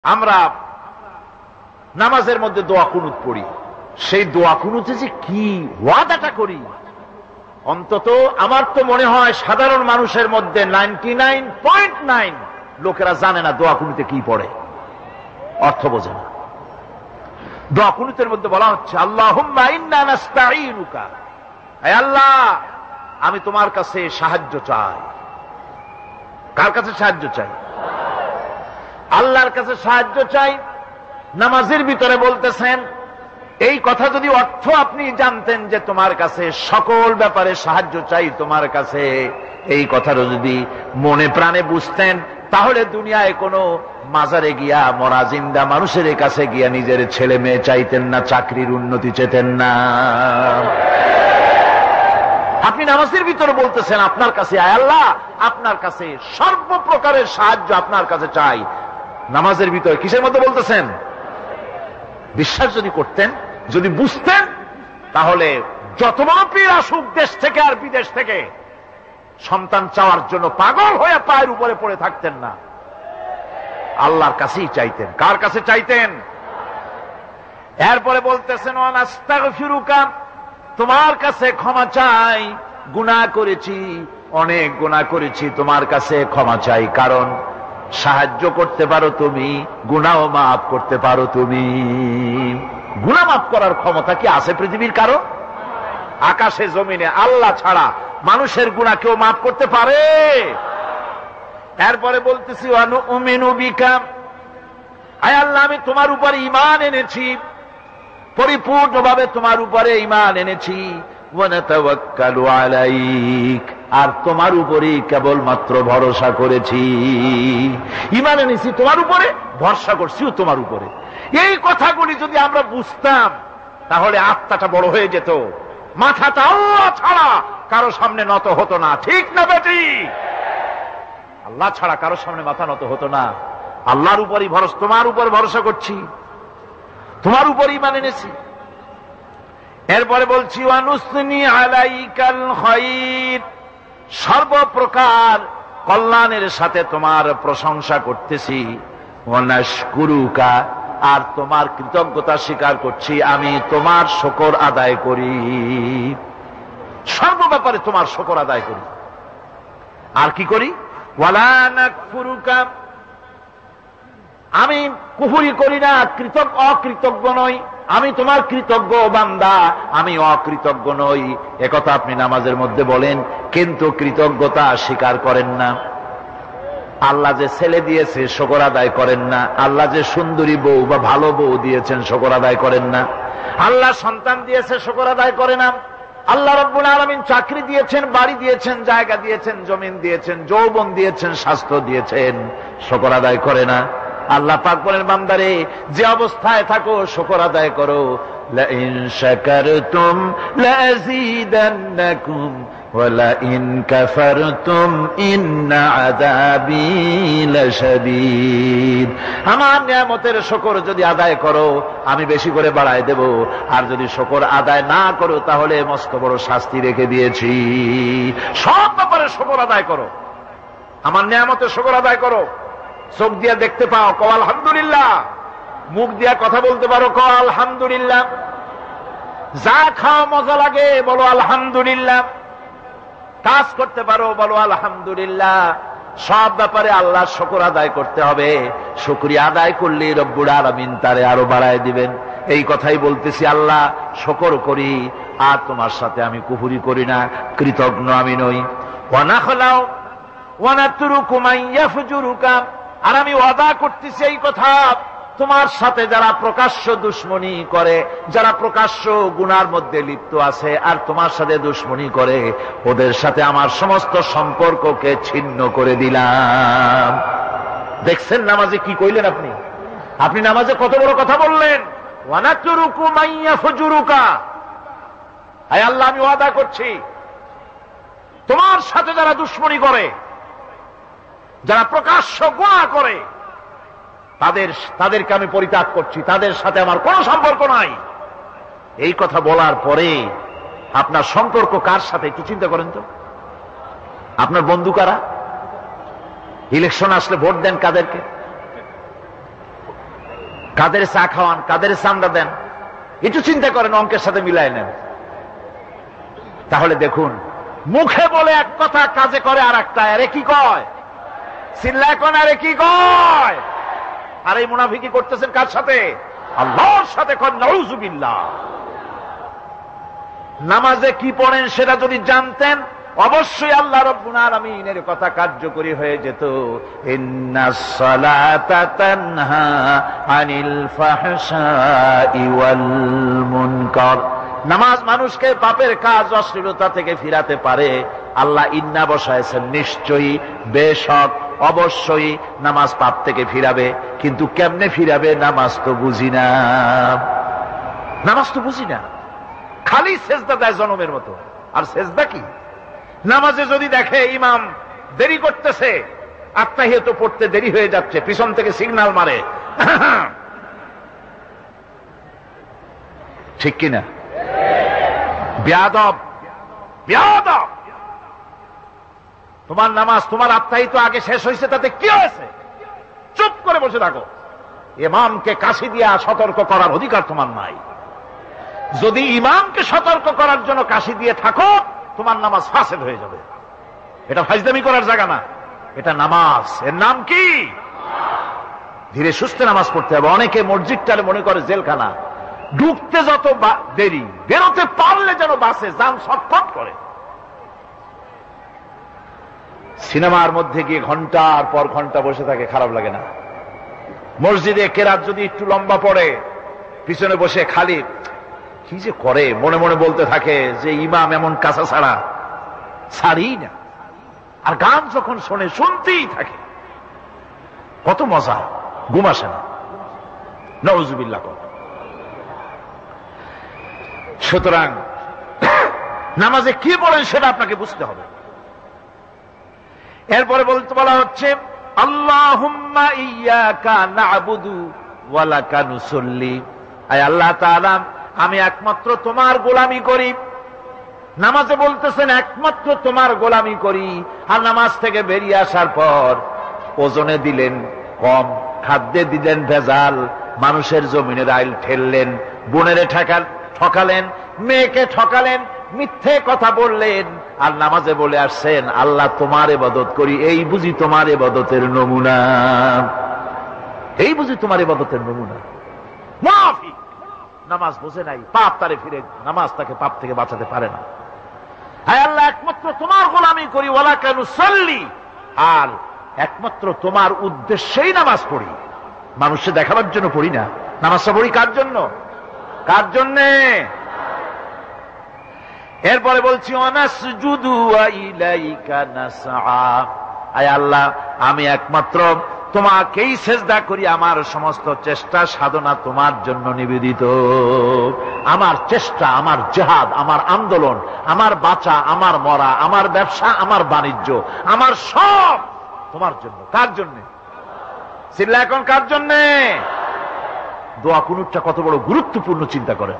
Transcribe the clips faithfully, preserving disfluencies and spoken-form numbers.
আমরা নামাজের মধ্যে দোয়া কুনুত পড়ি, সেই দোয়া কুনুতে যে কি ওয়াদাটা করি, অন্তত আমার তো মনে হয় সাধারণ মানুষের মধ্যে নাইনটি নাইন পয়েন্ট নাইন লোকেরা জানে না দোয়া কুনুতে কি পড়ে, অর্থ বোঝে না। দোয়া কুনুতের মধ্যে বলা হচ্ছে আল্লাহুম্মা ইন্না নাস্তাঈনুকা, হে আল্লাহ আমি তোমার কাছে সাহায্য চাই। কার কাছে সাহায্য চাই? আল্লাহর কাছে সাহায্য চাই। নামাজের ভিতরে বলতেছেন, এই কথা যদি অর্থ আপনি জানতেন যে তোমার কাছে সকল ব্যাপারে সাহায্য চাই তোমার কাছে, এই কথাটা যদি মনে প্রাণে বুঝতেন, তাহলে দুনিয়ায় কোনো মাজারে গিয়া মরা জিন্দা মানুষের কাছে গিয়া নিজের ছেলে মেয়ে চাইতেন না, চাকরির উন্নতি চেতেন না। আপনি নামাজের ভিতরে বলতেছেন আপনার কাছে, আয় আল্লাহ আপনার কাছে সর্বপ্রকারের সাহায্য আপনার কাছে চাই। নামাজের ভিতরে কিসের মধ্যে বলতেছেন? বিশ্বাস যদি করতেন, যদি বুঝতেন, তাহলে যত বড় পীর আসুক দেশ থেকে আর বিদেশ থেকে, সন্তান চাওয়ার জন্য পাগল হয়ে পায়ের উপরে পড়ে থাকতেন না, আল্লাহর কাছেই চাইতেন। কার কাছে চাইতেন? এরপরে বলতেছেন ওয়ানাস্তাগফিরুকা, তোমার কাছে ক্ষমা চাই, গুনাহ করেছি, অনেক গুনাহ করেছি, তোমার কাছে ক্ষমা চাই, কারণ সাহায্য করতে পারো তুমি, গুনাহও মাফ করতে পারো তুমি। গুনাহ মাফ করার ক্ষমতা কি আছে পৃথিবীর কারো? আকাশে জমিনে আল্লাহ ছাড়া মানুষের গুনাহ কেউ মাফ করতে পারে? এরপরে বলতেছি ওয়ানুমিনু বিকা, আয় আল্লাহ আমি তোমার উপর ঈমান এনেছি, পরিপূর্ণভাবে তোমার উপরে ঈমান এনেছি। ওয়ানাতাওয়াক্কালু আলাইক, আর তোমার উপরেই কেবলমাত্র ভরসা করেছি। ঈমান এনেছি তোমার উপরে, ভরসা করছিও তোমার উপরে। এই কথাগুলি যদি আমরা বুঝতাম, তাহলে আত্মাটা বড় হয়ে যেত, মাথাটা আল্লাহ ছাড়া কারো সামনে নত হতো না। ঠিক না বেটি? আল্লাহ ছাড়া কারো সামনে মাথা নত হতো না। আল্লাহর উপরই ভরসা, তোমার উপর ভরসা করছি, তোমার উপর ঈমান এনেছি। এরপরে বলছি ওয়ানুসনি আলাইকাল খায়র, সর্বপ্রকার কল্যাণের সাথে তোমার প্রশংসা করতেছি। ওয়ানাশকুরুকা, আর তোমার কৃতজ্ঞতা স্বীকার করছি, আমি তোমার শুকর আদায় করি, সর্ব ব্যাপারে তোমার শুকর আদায় করি। আর কি করি? ওয়ালা নাকফুরুকা, আমি কুফরি করি না, কৃতজ্ঞ অকৃতজ্ঞ নই, আমি তোমার কৃতজ্ঞ বান্দা, আমি অকৃতজ্ঞ নই। একথা আপনি নামাজের মধ্যে বলেন, কিন্তু কৃতজ্ঞতা স্বীকার করেন না। আল্লাহ যে ছেলে দিয়েছে শুকর আদায় করেন না, আল্লাহ যে সুন্দরী বউ বা ভালো বউ দিয়েছেন শুকর আদায় করেন না, আল্লাহ সন্তান দিয়েছে শুকর আদায় করে না, আল্লাহ রাব্বুল আলামিন চাকরি দিয়েছেন, বাড়ি দিয়েছেন, জায়গা দিয়েছেন, জমিন দিয়েছেন, যৌবন দিয়েছেন, স্বাস্থ্য দিয়েছেন, শুকর আদায় করে না। আল্লাহ পাক বলেন, বান্দারে যে অবস্থায় থাকো শুকর আদায় করো। লাইন শাকারতুম লাযীদান্নাকুম ওয়া লাইন কাফারতুম ইন্না আযাবী লাশাদীদ। আমার নিয়ামতের শুকর যদি আদায় করো আমি বেশি করে বাড়ায় দেব, আর যদি শুকর আদায় না করো তাহলে মস্ত বড় শাস্তি রেখে দিয়েছি। সব ব্যাপারে শুকর আদায় করো, আমার নিয়ামতের শুকর আদায় করো। চোখ দিয়া দেখতে পাও, কও আলহামদুলিল্লাহ। মুখ দিয়া কথা বলতে পারো, কও আলহামদুলিল্লাহ। যা খাও মজা লাগে বলো আলহামদুলিল্লাহ। কাজ করতে পারো বলো আলহামদুলিল্লাহ। সব ব্যাপারে আল্লাহর শুকর আদায় করতে হবে। শুকরিয়া আদায় করলে রব্বুল আলামিন তারে আরো বাড়ায় দিবেন। এই কথাই বলতেছি, আল্লাহ শুকর করি, আর তোমার সাথে আমি কুফরি করি না, কৃতজ্ঞ আমি নই। ওয়া নাখলাউ ওয়া নাতরুকু মান ইয়াফজুরুকা, আর আমি ওয়াদা করতেছি এই কথা, তোমার সাথে যারা প্রকাশ্য দুশ্মনী করে, যারা প্রকাশ্য গুনার মধ্যে লিপ্ত আছে আর তোমার সাথে দুশ্মনী করে, ওদের সাথে আমার সমস্ত সম্পর্ককে ছিন্ন করে দিলাম। দেখছেন নামাজে কি কইলেন আপনি? আপনি নামাজে কত বড় কথা বললেন। ওয়ানাতরুকু মান ইয়াফজুরুকা, আয় আল্লাহ আমি ওয়াদা করছি তোমার সাথে যারা দুশ্মনী করে, যারা প্রকাশ্য গুনাহ করে, তাদের তাদেরকে আমি পরিত্যাগ করছি, তাদের সাথে আমার কোনো সম্পর্ক নাই। এই কথা বলার পরে আপনার সম্পর্ক কার সাথে একটু চিন্তা করেন তো। আপনার বন্ধু কারা? ইলেকশন আসলে ভোট দেন কাদেরকে? কাদের চা খাওয়ান, কাদের চান্দা দেন, একটু চিন্তা করেন, অঙ্কের সাথে মিলাই নেন। তাহলে দেখুন, মুখে বলে এক কথা, কাজে করে আর একটা। আরে কি কয়? চিল্লায় কোন আরে কি কয়? আর এই মুনাফিকি করতেছেন কার সাথে? আল্লাহর সাথে। কোন নাউযুবিল্লাহ। নামাজে কি পড়েন সেটা যদি জানতেন, অবশ্যই আল্লাহ রাব্বুল আলামিনের কথা কার্যকরী হয়ে যেত। ইন্নাস সালাতা তানহা আনিল ফাহশাই ওয়াল মুনকার। নামাজ মানুষকে পাপের কাজ, অশ্লীলতা থেকে ফিরাতে পারে। আল্লাহ ইন্না বসায়ছেন, নিশ্চয়ই, বেশক, অবশ্যই নামাজ পাপ থেকে ফিরাবে। কিন্তু কেমনে ফিরাবে নামাজ তো বুঝি না, নামাজ তো বুঝি না। খালি সেজদা দেয় জনমের মতো। আর সেজদা কি? নামাজে যদি দেখে ইমাম দেরি করতেছে, আত্মাহিয়াত পড়তে দেরি হয়ে যাচ্ছে, পিছন থেকে সিগন্যাল মারে, ঠিক কিনা? বেয়াদব, বেয়াদব। তোমার নামাজ, তোমার আত্মাহিত আগে শেষ হয়েছে, তাতে কি হয়েছে? চুপ করে বসে থাকো। ইমামকে কাশি দিয়া সতর্ক করার অধিকার তোমার নাই। যদি ইমামকে সতর্ক করার জন্য কাশি দিয়ে থাকো, তোমার নামাজ ফাসেদ হয়ে যাবে। এটা ফাজলামি করার জায়গা না, এটা নামাজ। এর নাম কি? ধীরে সুস্থে নামাজ পড়তে হবে। অনেকে মসজিদটারে মনে করে জেলখানা। ঢুকতে যত দেরি, বেরোতে পারলে যেন বাসে যান ছটফট করে। সিনেমার মধ্যে গিয়ে ঘন্টার পর ঘন্টা বসে থাকে, খারাপ লাগে না? মসজিদে কেরাত যদি একটু লম্বা পড়ে, পিছনে বসে খালি কি যে করে, মনে মনে বলতে থাকে যে ইমাম এমন কাঁচা ছাড়া ছাড়ি না। আর গান যখন শোনে, শুনতেই থাকে। কত মজা, ঘুম আসে না। নাউযুবিল্লাহ। সুতরাং নামাজে কি বলেন সেটা আপনাকে বুঝতে হবে। এরপরে বলতে বলা হচ্ছে, আল্লাহুম্মা ইয়্যাকা না'বুদু ওয়া লাকা নুসাল্লি। আয় আল্লাহ তাআলা, আমি একমাত্র তোমার গোলামি করি। নামাজে বলতেছেন একমাত্র তোমার গোলামি করি। আর নামাজ থেকে বেরিয়ে আসার পর ওজনে দিলেন কম, খাদ্যে দিলেন ভেজাল, মানুষের জমিনের আইল ঠেললেন, বোনেরে ঠেকাল ঠকালেন, মেয়েকে ঠকালেন, মিথ্যে কথা বললেন। আর নামাজে বলে আসছেন আল্লাহ তোমার ইবাদত করি। এই বুঝি তোমার ইবাদতের নমুনা, এই বুঝি তোমার ইবাদতের নমুনা। মুনাফিক নামাজ বোঝে নাই, পাপ তারে ফিরে, নামাজ তাকে পাপ থেকে বাঁচাতে পারে না। হায় আল্লাহ, একমাত্র তোমার গোলামি করি, ওয়ালা কানু সাল্লি। আর একমাত্র তোমার উদ্দেশ্যেই নামাজ পড়ি, মানুষকে দেখাবার জন্য পড়ি না। নামাজটা পড়ি কার জন্য? কার জন্যে? এরপরে বলছি, ওয়ানাসজুদু ওয়া ইলাইকা নাসআ। আয় আল্লাহ, আমি একমাত্র তোমাকেই সেজদা করি, আমার সমস্ত চেষ্টা সাধনা তোমার জন্য নিবেদিত। আমার চেষ্টা, আমার জিহাদ, আমার আন্দোলন, আমার বাঁচা, আমার মরা, আমার ব্যবসা, আমার বাণিজ্য, আমার সব তোমার জন্য। কার জন্য? চিল্লা এখন কার জন্য? দোয়া কুনুতটা কত বড় গুরুত্বপূর্ণ চিন্তা করেন।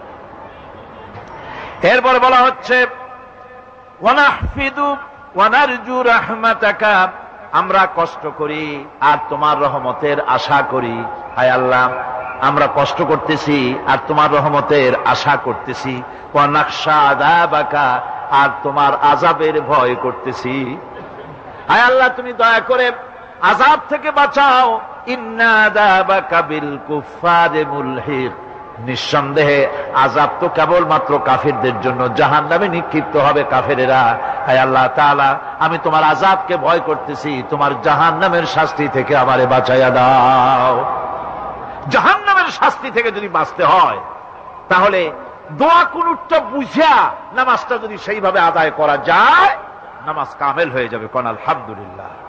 এরপরে বলা হচ্ছে, ওয়ানাহফিদু ওয়ানারজু রাহমাতাকা। আমরা কষ্ট করি আর তোমার রহমতের আশা করি। হায় আল্লাহ, আমরা কষ্ট করতেছি আর তোমার রহমতের আশা করতেছি। ওয়ানাখশা আযাবাকা, আর তোমার আযাবের ভয় করতেছি। হায় আল্লাহ, তুমি দয়া করে আযাব থেকে বাঁচাও। ইন্না আযাবাকা বিল কুফফারি মুলহিক। নিঃসন্দেহে আযাব তো কেবলমাত্র কাফেরদের জন্য, জাহান্নামে নিক্ষিপ্ত হবে কাফেরেরা। হায় আল্লাহ তাআলা, আমি তোমার আযাবকে ভয় করতেছি, তোমার জাহান্নামের শাস্তি থেকে আমারে বাঁচাইয়া দাও। জাহান্নামের শাস্তি থেকে যদি বাঁচতে হয়, তাহলে দোয়া কুনুতটা বুঝা নামাজটা যদি সেইভাবে আদায় করা যায়, নামাজ কামেল হয়ে যাবে। কোন আলহামদুলিল্লাহ।